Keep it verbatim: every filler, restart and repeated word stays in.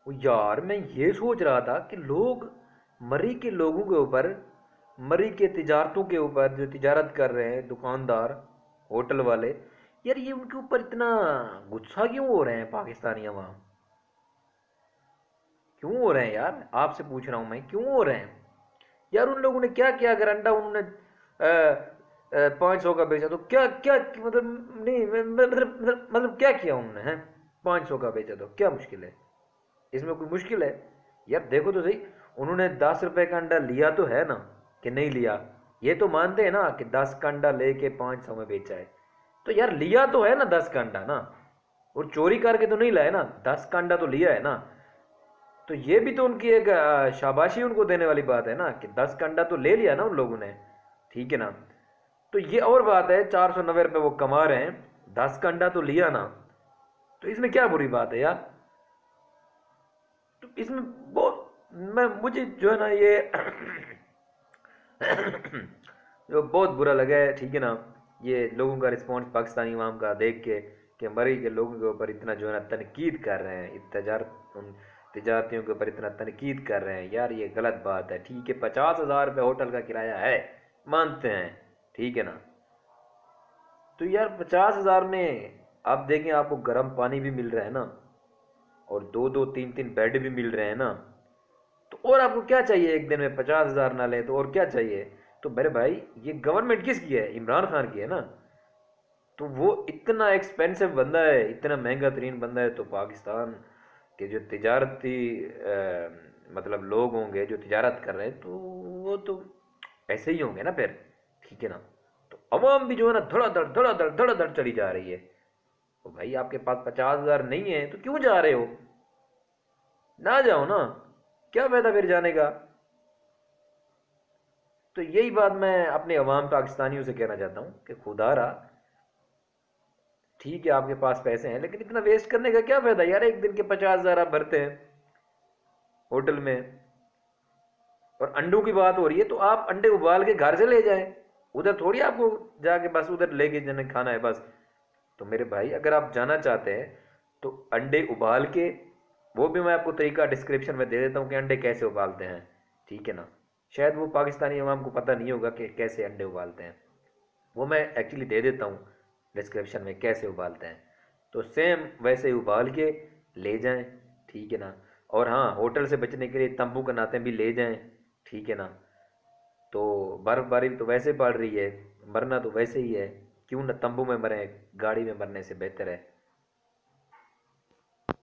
वो यार मैं ये सोच रहा था कि लोग मरी के लोगों के ऊपर, मरी के तिजारतों के ऊपर जो तिजारत कर रहे हैं दुकानदार, होटल वाले, यार ये उनके ऊपर इतना गुस्सा क्यों हो रहे हैं पाकिस्तानी अवाम? क्यों हो रहे हैं यार? आपसे पूछ रहा हूँ मैं, क्यों हो रहे हैं यार? उन लोगों ने क्या किया? अगर अंडा उन्होंने पाँच सौ का बेचा तो क्या क्या मतलब नहीं मतलब मतलब मतलब क्या किया उन्होंने? हैं, पाँच सौ का बेचा तो क्या मुश्किल है? इसमें कोई मुश्किल है? यार देखो तो सही, उन्होंने दस रुपए का अंडा लिया तो है ना, कि नहीं लिया? ये तो मानते हैं ना कि दस का अंडा लेके पाँच सौ में बेचा है। तो यार लिया तो है ना दस का अंडा ना, और चोरी करके तो नहीं लाया ना, दस का अंडा तो लिया है ना। तो ये भी तो उनकी एक अ, शाबाशी उनको देने वाली बात है ना, कि दस का अंडा तो ले लिया ना उन लोगों ने, ठीक है ना। तो ये और बात है, चार सौ नब्बे रुपये वो कमा रहे हैं, दस का अंडा तो लिया ना, तो इसमें क्या बुरी बात है यार? तो इसमें बहुत, मैं मुझे जो है ना ये जो बहुत बुरा लगा है, ठीक है ना, ये लोगों का रिस्पॉन्स पाकिस्तानी अवाम का देख के, कि मरी के लोगों के ऊपर इतना जो है ना तनकीद कर रहे हैं, तजारत उन तजारतियों के ऊपर इतना तनकीद कर रहे हैं। यार ये गलत बात है। ठीक है, पचास हज़ार रुपये होटल का किराया है, मानते हैं, ठीक है ना। तो यार पचास हज़ार में आप देखें, आपको गर्म पानी भी मिल रहा है ना, और दो दो तीन तीन बेड भी मिल रहे हैं ना, तो और आपको क्या चाहिए? एक दिन में पचास हज़ार ना ले तो और क्या चाहिए? तो मेरे भाई, ये गवर्नमेंट किसकी है? इमरान खान की है ना। तो वो इतना एक्सपेंसिव बंदा है, इतना महंगा तरीन बंदा है, तो पाकिस्तान के जो तिजारती अ, मतलब लोग होंगे जो तिजारत कर रहे हैं, तो वो तो ऐसे ही होंगे ना फिर, ठीक है ना। तो अवाम भी जो है ना धड़ाधड़ धड़ाधड़ धड़ाधड़ चली जा रही है। तो भाई आपके पास पचास हज़ार नहीं है तो क्यों जा रहे हो? ना जाओ ना, क्या फायदा फिर जाने का? तो यही बात मैं अपने अवाम पाकिस्तानियों से कहना चाहता हूँ कि खुदारा, ठीक है आपके पास पैसे हैं, लेकिन इतना वेस्ट करने का क्या फायदा यार? एक दिन के पचास हजार आप भरते हैं होटल में, और अंडों की बात हो रही है तो आप अंडे उबाल के घर से ले जाएं। उधर थोड़ी आपको जाके बस उधर लेके जाने खाना है बस। तो मेरे भाई, अगर आप जाना चाहते हैं तो अंडे उबाल के, वो भी मैं आपको तरीका डिस्क्रिप्शन में दे देता हूँ कि अंडे कैसे उबालते हैं, ठीक है ना। शायद वो पाकिस्तानी अवाम को पता नहीं होगा कि कैसे अंडे उबालते हैं, वो मैं एक्चुअली दे देता हूँ डिस्क्रिप्शन में कैसे उबालते हैं। तो सेम वैसे ही उबाल के ले जाएं, ठीक है ना। और हाँ, होटल से बचने के लिए तंबू का नाते भी ले जाएं, ठीक है ना। तो बर्फ़बारी तो वैसे पड़ रही है, मरना तो वैसे ही है, क्यों ना तंबू में मरें, गाड़ी में मरने से बेहतर है।